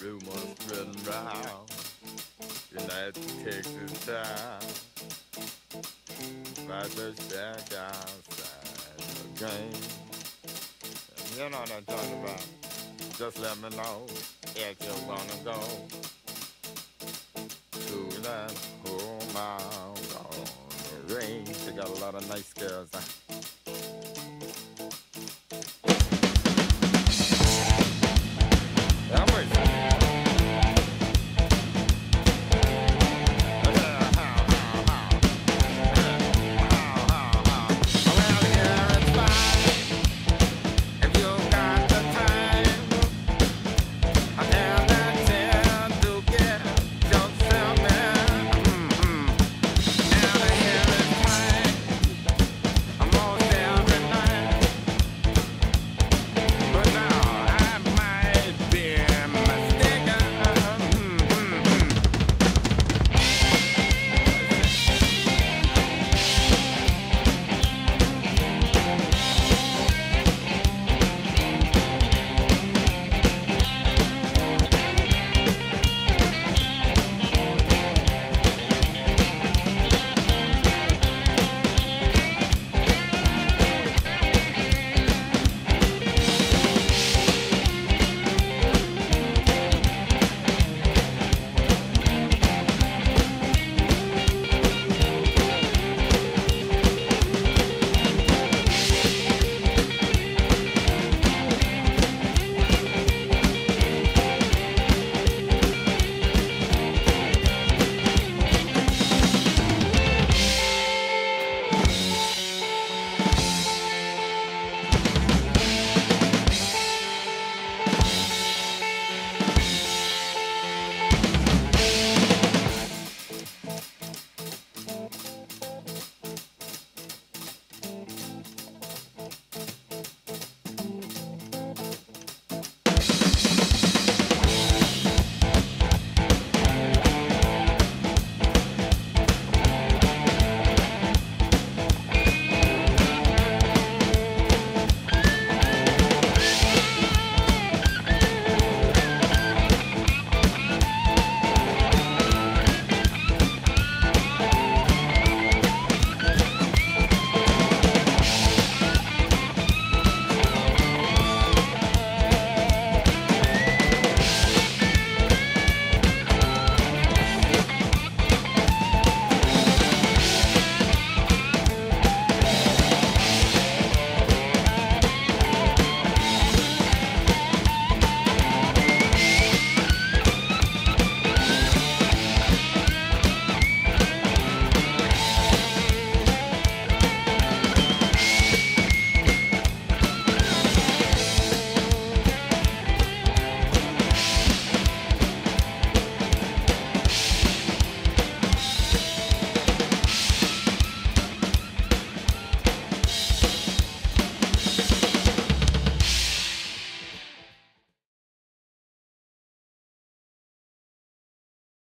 rumors spreading round in that Texas town. About the shack outside the game. You know what I'm talking about. Just let me know if you wanna go to that home out on the range. They got a lot of nice girls.